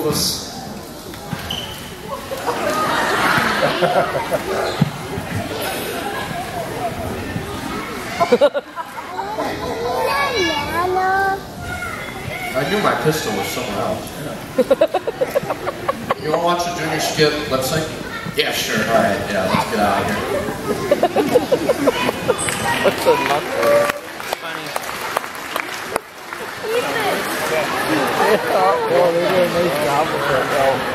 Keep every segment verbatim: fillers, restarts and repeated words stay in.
octopus. I knew my pistol was somewhere else. You want to watch the Junior Skip lip sync? Yeah, sure. All right, yeah, let's get out of here. What's the knuckle? Funny. Oh, they did a nice job with it.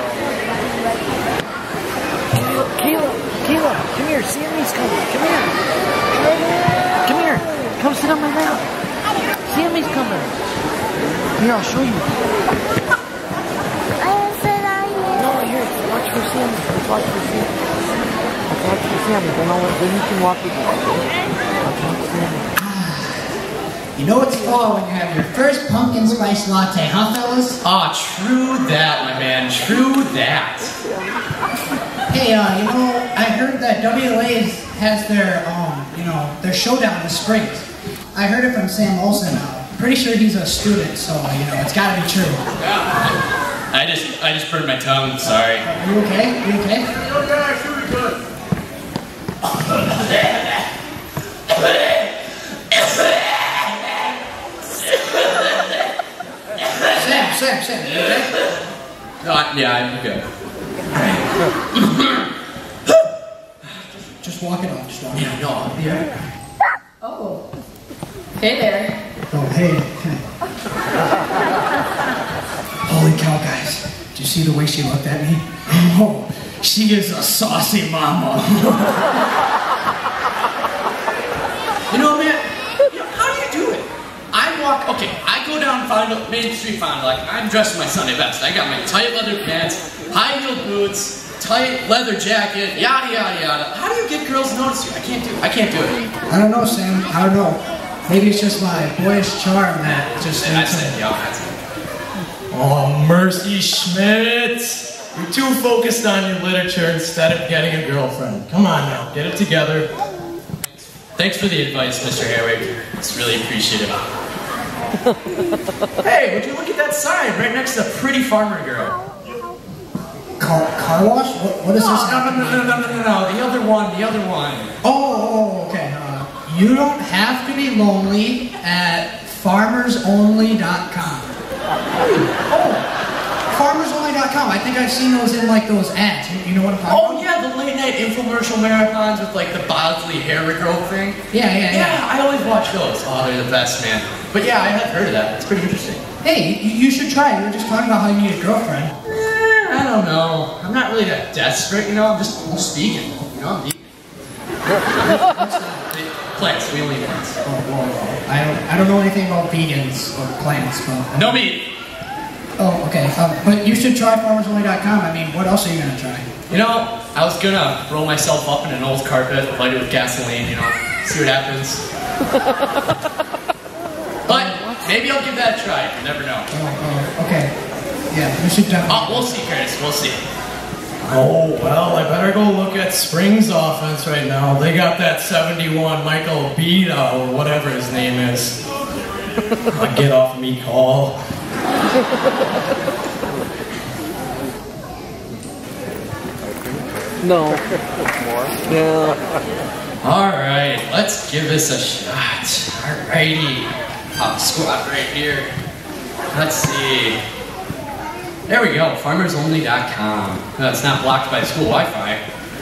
Keela, Keela, come here. Sammy's coming. Come here. Come here. Come sit on my lap. Sammy's coming. Here, I'll show you. I want to sit on here. No, here. Watch for Sammy. Let's watch for Sammy. Let's watch for Sammy. Then, I'll, then you can walk with me. Watch for Sammy. You know it's fall when you have your first pumpkin spice latte, huh, fellas? Ah, true that, my man. True that. Hey, uh, you know, I heard that W L A has their, um, you know, their showdown in the Springs. I heard it from Sam Olsen. Uh, pretty sure he's a student, so, you know, it's gotta be true. Yeah. I just, I just burned my tongue. Sorry. Are you okay? Are you okay? Yeah, sure we good. Sam, Sam, Sam, you okay? No, I, yeah, I'm good. Just walk it off, just walk it Yeah, no, I'll be right. Oh. Hey there. off. Oh, hey. Holy cow, guys. Did you see the way she looked at me? Oh, she is a saucy mama. You know, man, you know, how do you do it? I walk, okay, I go down Fond du- Main Street Fond du Lac, I'm dressed in my Sunday best. I got my tight leather pants, high heel boots, tight leather jacket, yada yada yada. How do you get girls to notice you? I can't do it. I can't do it. I don't know, Sam. I don't know. Maybe it's just my boyish charm that just That's makes it, it. yeah, that's it. Oh, Mercy Schmidt! You're too focused on your literature instead of getting a girlfriend. Come on now, get it together. Thanks for the advice, Mister Herwig. It's really appreciative. Hey, would you look at that sign right next to the pretty farmer girl? Car, car wash? What, what is No, this? no, no, no, no, no, no, no, no, the other one, the other one. Oh, oh, okay. Uh, you don't have to be lonely at farmers only dot com. Oh, farmers only dot com. I think I've seen those in like those ads. You, you know what I'm talking Oh about? yeah, the late night infomercial marathons with like the Bosley hair regrowth thing. Yeah, yeah, yeah. Yeah, I always watch those. Oh, they're the best, man. But yeah, I have heard of that. It's pretty interesting. Hey, you, you should try. You were just talking about how you need a girlfriend. Eh, I don't know. I'm not really that desperate, you know. I'm just, I'm just vegan. You know, I'm vegan. Plants. We only eat plants. Oh, whoa, whoa. I don't, I don't know anything about vegans or plants, but. No meat. Oh, okay. Um, but you should try farmers only dot com. I mean, what else are you gonna try? You know, I was gonna roll myself up in an old carpet, light it with gasoline, you know, see what happens. But maybe I'll give that a try. You never know. Oh, oh, okay. Yeah, you should definitely. Oh, we'll see, Curtis. We'll see. Oh, well, I better go look at Springs offense right now. They got that seventy-one Michael Bida, or whatever his name is. Uh, get off me, call. No. More. Yeah. All right, let's give this a shot. All righty. Pop squat right here. Let's see. There we go, farmers only dot com. No, it's not blocked by school Wi-Fi.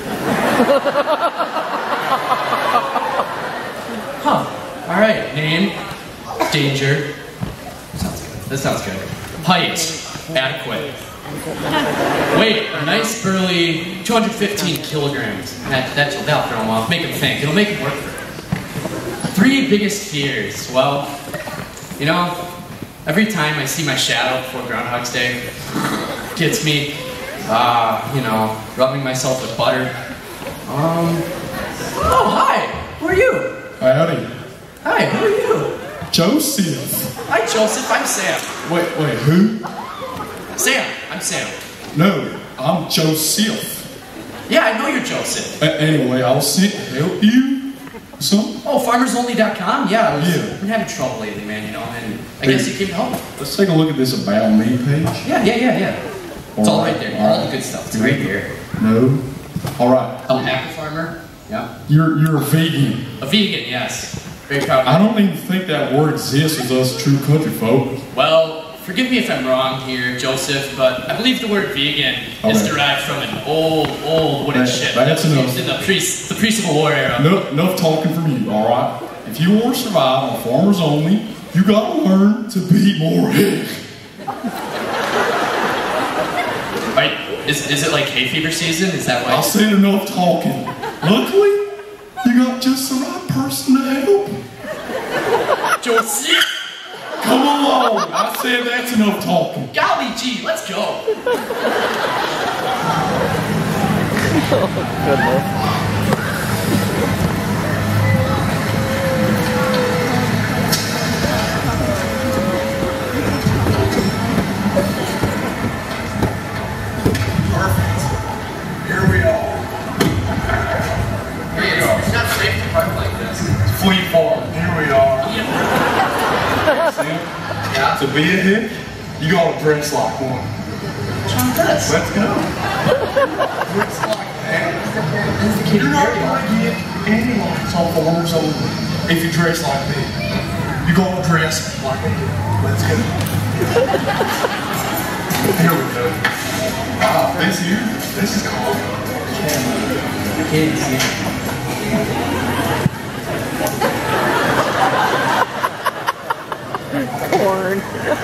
Huh. All right, name, danger. Sounds good. That sounds good. Height, adequate. Weight, a nice burly two hundred fifteen kilograms. That, that, that'll throw him off. Make him think. It'll make him work for it. Three biggest fears. Well, you know, every time I see my shadow before Groundhog's Day, gets me, uh, you know, rubbing myself with butter. Um, oh, hi, who are you? Howdy. Hi, who are you? Joseph. Hi, Joseph, I'm Sam. Wait, wait, who? Sam, I'm Sam. No, I'm Joseph. Yeah, I know you're Joseph. A- anyway, I'll sit help you. Some? Oh, farmers only dot com? Yeah, I was, Yeah. I've been having trouble lately, man, you know, and I guess you came to help me. Let's take a look at this About Me page. Yeah, yeah, yeah, yeah. It's all right there. All the good stuff. It's right here. No. All right. Alpaca farmer. Yeah. You're you're a vegan. A vegan, yes. Very proud. I don't even think that word exists with us true country folk. Well, forgive me if I'm wrong here, Joseph, but I believe the word vegan All is right. derived from an old, old wooden That- ship that's that was enough. used in the pre the pre-Civil War era. Enough, enough talking from you, all right? If you want to survive on farmers only, you gotta learn to be more hick. Right? Is, is it like hay fever season? Is that why? I said enough talking. Luckily, you got just the right person to help. Joseph! Come along. I said that's enough talking. Golly gee, let's go! Here we are. Here you go. It's not safe to park like this. Fleet Farm. Here we are. See? Yeah. To be a hick, you gotta dress like one. Let's Let's go. Dress like that. You're not gonna get any likes on farmers only if you dress like this. You gotta dress like a hick. Let's go. Here we go. Wow, this here, this is called Kids. Corn.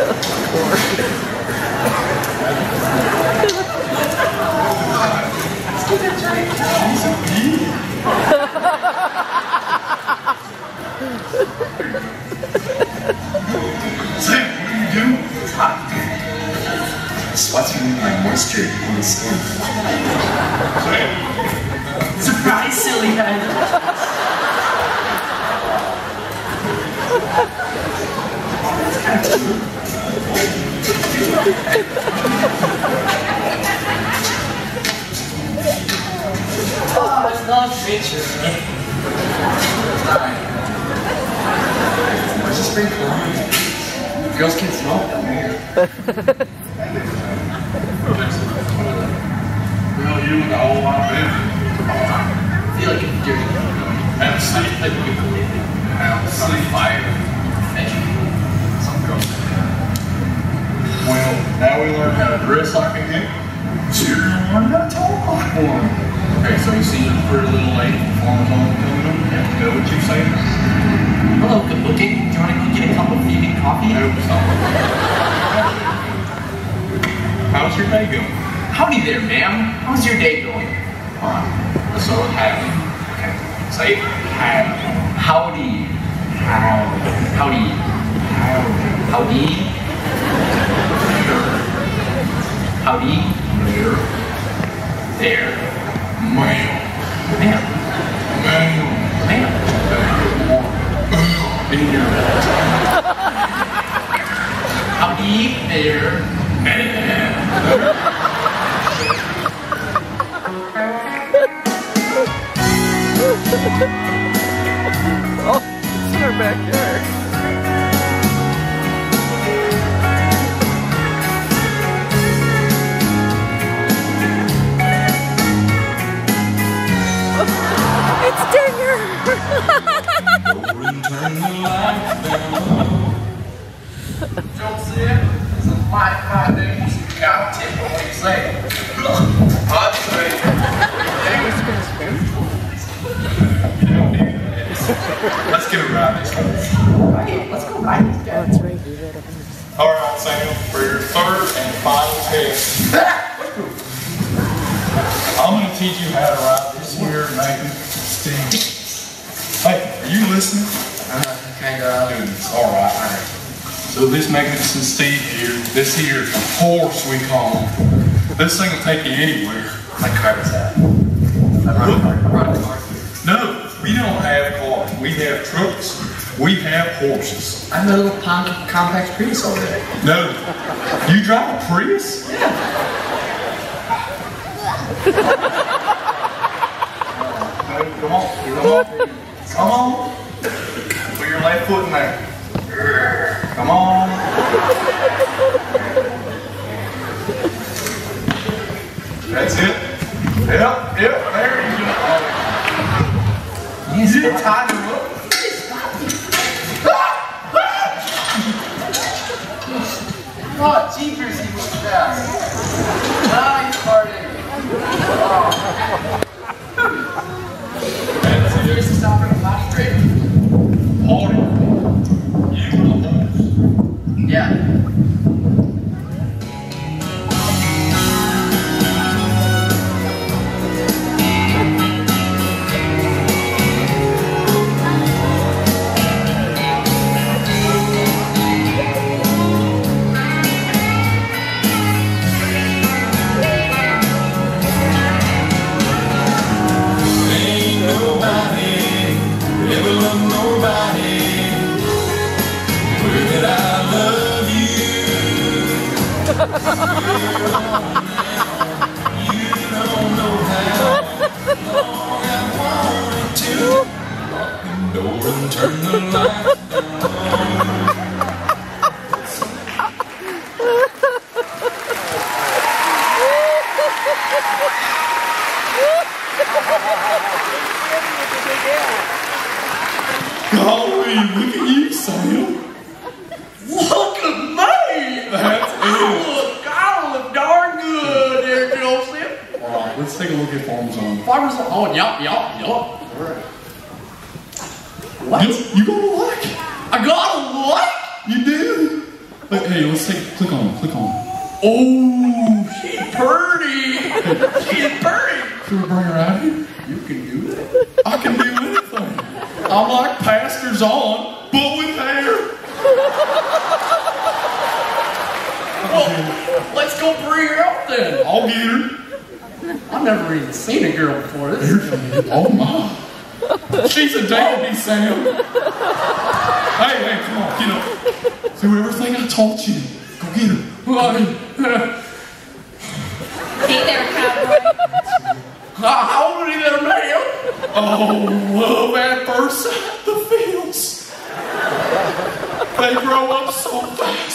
Sam, what are you doing? It's hot. Sweats remove my moisture in the skin. Sam, Surprise, silly head! Oh, I love nature. Where's the spring cologne? Girls can't smoke down here. well, you and the whole lot of it. I feel like it's dirty. Have a seat. Like we believe it. Have a Some seat. fire. Fetching. Some girls. Well, now we learn how to dress like a hick. So you're gonna learn how to talk like one. Okay, so you see the pretty little lady from Farmers Only coming up? You have to go what you say. Hello, good looking. Do you want to go get a cup of vegan coffee? Nope, stop. How's your day going? Howdy there, ma'am. How's your day going? Fine. So howdy. Okay. Say howdy. Howdy. Howdy. Howdy. Howdy. There. There. Ma'am. Ma'am. Ma'am. Ma'am. In your Howdy there. Oh, it's in our backyard. It's Dinger! Don't see it. It's a mighty fine day. Cow tip. What do you say? I'd say. Let's get a ride this time. Right, let's go ride this guy. That's right, you read it. All right, Sam, for your third and final test, I'm going to teach you how to ride this here magnificent steed. Hey, are you listening? Uh, kind of. Goodness, all right, all right. So this magnificent steed here, this here horse we call him, this thing will take you anywhere. My card is that. I run a car. I run a car. No, we don't have cars. We have trucks. We have horses. I have a little pom- compact Prius over there. No, you drive a Prius? Yeah. No, come on, come on, come on. Put your left foot in there. Come on. That's it. Yep, yep, there you go. Yes. You didn't tie him up. Oh, jeepers, he was fast. Now he's farting. Oh. Here's the stop for the potty break. Party. You the host. Yeah. Golly, look at you, Sam. Look at me! That's I look, I look darn good there, Joseph. All right, let's take a look at Farmers Only. Farmers, oh, yup, yup, yup. All right. What? You, you got a like? I got a what? You do? But, hey, let's take, click on it, click on it. Oh, she's pretty. She's pretty. Should we bring her out here? You can do that. I can do anything. I'm like Pastors On, but with hair. Well, let's go bring her out then. I'll get her. I've never even seen a girl before. This is Oh my. She's a dandy, Sam. Hey, hey, come on, get up. Do everything I taught you. Go get her. Hey there, cowboy. How many there, ma'am? Oh, love at first sight, the fields. They grow up so fast.